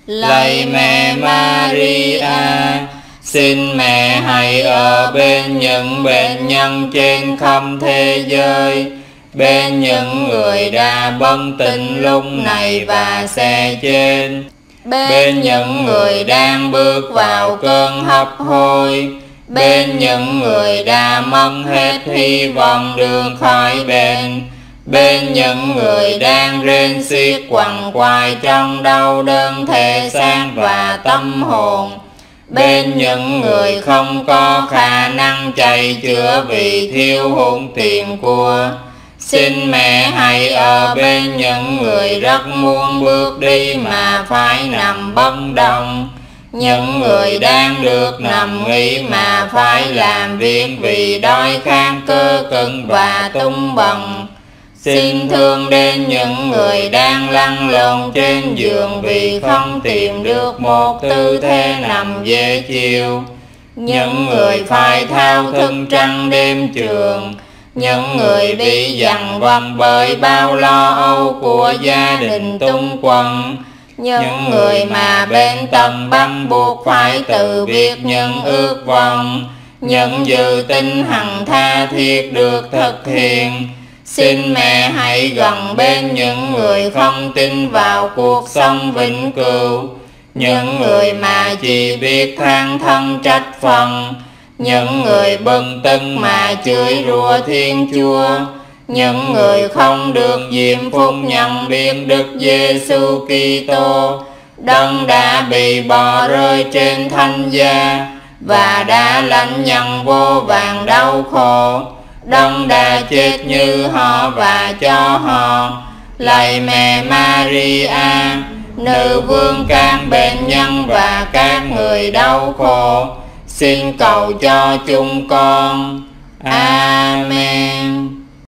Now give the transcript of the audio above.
Lạy mẹ Maria, xin mẹ hãy ở bên những bệnh nhân trên khắp thế giới, bên những người đã bất tỉnh lúc này và sẽ chết, bên những người đang bước vào cơn hấp hối, bên những người đã mất hết hy vọng được khỏi bệnh, bên những người đang rên xiết quằn quại trong đau đớn thể xác và tâm hồn, bên những người không có khả năng chạy chữa vì thiếu hụt tiền của. Xin mẹ hãy ở bên những người rất muốn bước đi mà phải nằm bất động, những người đang được nằm nghỉ mà phải làm việc vì đói khát cơ cực và tung bần. Xin thương đến những người đang lăn lộn trên giường vì không tìm được một tư thế nằm dễ chịu, những người phải thao thức trắng đêm trường, những người bị dằn vặt bởi bao lo âu của gia đình tung quần, những người mà bệnh tật bắt buộc phải từ biệt những ước vọng, những dự tính hằng tha thiết được thực hiện. Xin mẹ hãy gần bên những người không tin vào cuộc sống vĩnh cửu, những người mà chỉ biết than thân trách phận, những người bần tưng mà chửi rủa Thiên Chúa, những người không được diễm phúc nhận biết Đức Giêsu Kitô, Đấng đã bị bỏ rơi trên thánh giá và đã lãnh nhận vô vàn đau khổ, Đấng đã chết như họ và cho họ. Lạy mẹ Maria, nữ vương các bệnh nhân và các người đau khổ, xin cầu cho chúng con. Amen.